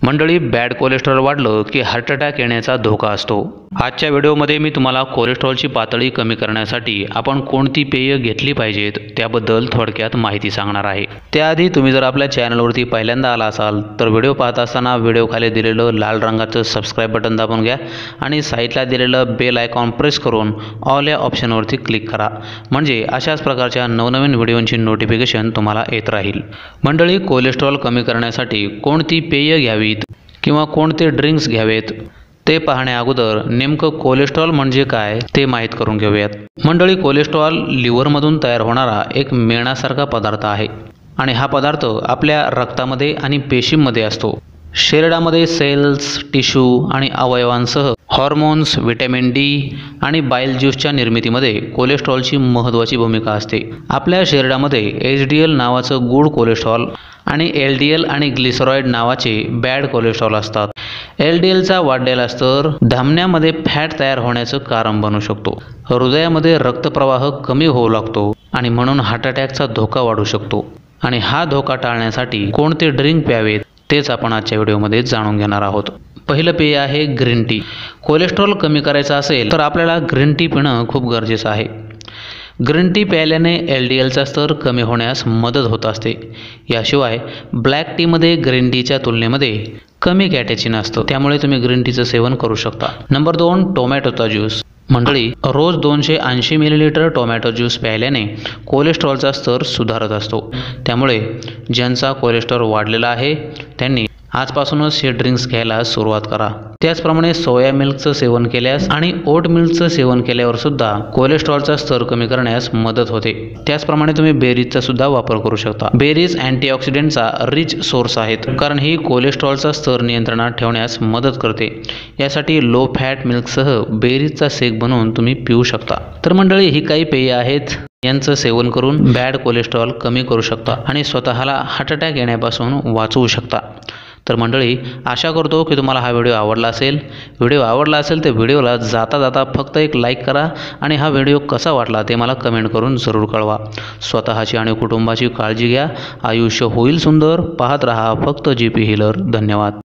मंडळी, bad cholesterol वाढलं की हार्ट अटॅक येण्याचा धोका असतो। आजच्या व्हिडिओमध्ये मी तुम्हाला कोलेस्ट्रॉलची पातळी कमी करण्यासाठी आपण कोणती पेय घेतली पाहिजेत त्याबद्दल थोडक्यात माहिती सांगणार आहे। त्याआधी तुम्ही जर आपल्या चॅनलवरती पहिल्यांदा आला असाल तर व्हिडिओ पाहत असताना व्हिडिओ खाली दिलेलं लाल रंगाचं सबस्क्राइब बटन दाबून घ्या आणि साईडला दिलेलं बेल आयकॉन प्रेस करून ऑल या ऑप्शनवरती क्लिक करा, म्हणजे अशाच प्रकारच्या नवनवीन व्हिडिओंची नोटिफिकेशन तुम्हाला येत राहील। मंडळी, कोलेस्ट्रॉल कमी करण्यासाठी कोणती पेय घ्यावीत किंवा कोणते ड्रिंक्स घ्यावेत ते पाहण्या अगोदर नेमकं कोलेस्ट्रॉल म्हणजे काय ते माहीत करून घेऊयात। मंडळी, कोलेस्ट्रॉल लिव्हरमधून तयार होणारा एक मेणासारखा पदार्थ आहे आणि हा पदार्थ आपल्या रक्तामध्ये आणि पेशींमध्ये असतो। शरीरामध्ये सेल्स, टिश्यू आणि अवयवांसह हॉर्मोन्स, व्हिटॅमिन डी आणि बाईल ज्यूसच्या निर्मितीमध्ये कोलेस्ट्रॉलची महत्त्वाची भूमिका असते। आपल्या शरीरामध्ये HDL नावाचं गुड कोलेस्ट्रॉल आणि LDL आणि ग्लिसरॉइड नावाचे बॅड कोलेस्ट्रॉल असतात। LDLचा वाढलेला स्तर धमन्यामध्ये फॅट तयार होण्याचं कारण बनू शकतो, हृदयामध्ये रक्तप्रवाह कमी होऊ लागतो आणि म्हणून हार्ट अटॅकचा धोका वाढू शकतो। आणि हा धोका टाळण्यासाठी कोणते ड्रिंक प्यावेत तेच आपण आजच्या व्हिडिओमध्ये जाणून घेणार आहोत। पहिलं पेय आहे ग्रीन टी। कोलेस्ट्रॉल कमी करायचं असेल तर आपल्याला ग्रीन टी पिणं खूप गरजेचं आहे। ग्रीन टी प्यायल्याने LDLचा स्तर कमी होण्यास मदत होत असते। याशिवाय ब्लॅक टीमध्ये ग्रीन टीच्या तुलनेमध्ये कमी कॅटेचिन असतं, त्यामुळे तुम्ही ग्रीन टीचं सेवन करू शकता। नंबर 2, टोमॅटोचा ज्यूस। मंडळी, रोज 280 मिलीलिटर टोमॅटो ज्यूस प्यायल्याने कोलेस्ट्रॉलचा स्तर सुधारत असतो। त्यामुळे ज्यांचा कोलेस्ट्रॉल वाढलेला आहे त्यांनी आजपासूनच हे ड्रिंक्स घ्यायला सुरुवात करा। त्याचप्रमाणे सोया मिल्कचं सेवन केल्यास आणि ओट मिल्कचं सेवन केल्यावर सुद्धा कोलेस्ट्रॉलचा स्तर कमी करण्यास मदत होते। त्याचप्रमाणे तुम्ही बेरीजचा सुद्धा वापर करू शकता। बेरीज अँटीऑक्सिडेंटचा रिच सोर्स आहेत, कारण ही कोलेस्ट्रॉलचा स्तर नियंत्रणात ठेवण्यास मदत करते। यासाठी लो फॅट मिल्कसह बेरीजचा शेक बनवून तुम्ही पिऊ शकता। तर मंडळी, ही काही पेय आहेत, यांचं सेवन करून बॅड कोलेस्ट्रॉल कमी करू शकता आणि स्वतःला हार्ट अटॅक येण्यापासून वाचवू शकता। तर मंडळी, आशा करतो की तुम्हाला हा व्हिडिओ आवडला असेल। व्हिडिओ आवडला असेल तर व्हिडिओला जाता जाता फक्त एक लाईक करा आणि हा व्हिडिओ कसा वाटला ते मला कमेंट करून जरूर कळवा। स्वतःची आणि कुटुंबाची काळजी घ्या। आयुष्य होईल सुंदर। पाहत रहा फक्त GP हीलर। धन्यवाद।